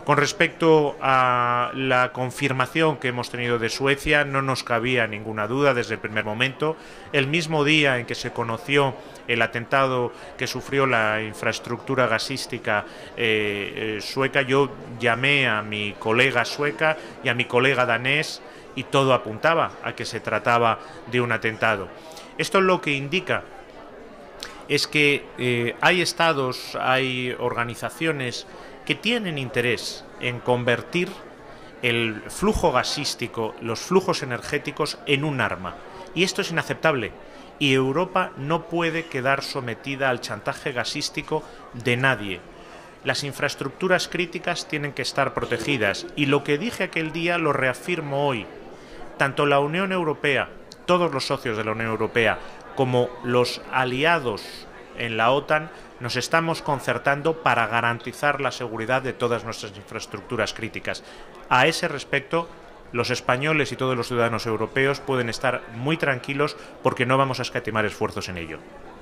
Con respecto a la confirmación que hemos tenido de Suecia, no nos cabía ninguna duda desde el primer momento. El mismo día en que se conoció el atentado que sufrió la infraestructura gasística sueca, yo llamé a mi colega sueca y a mi colega danés y todo apuntaba a que se trataba de un atentado. Esto lo que indica es que hay estados, hay organizaciones que tienen interés en convertir el flujo gasístico, los flujos energéticos, en un arma. Y esto es inaceptable. Y Europa no puede quedar sometida al chantaje gasístico de nadie. Las infraestructuras críticas tienen que estar protegidas. Y lo que dije aquel día lo reafirmo hoy. Tanto la Unión Europea, todos los socios de la Unión Europea, como los aliados en la OTAN, nos estamos concertando para garantizar la seguridad de todas nuestras infraestructuras críticas. A ese respecto, los españoles y todos los ciudadanos europeos pueden estar muy tranquilos porque no vamos a escatimar esfuerzos en ello.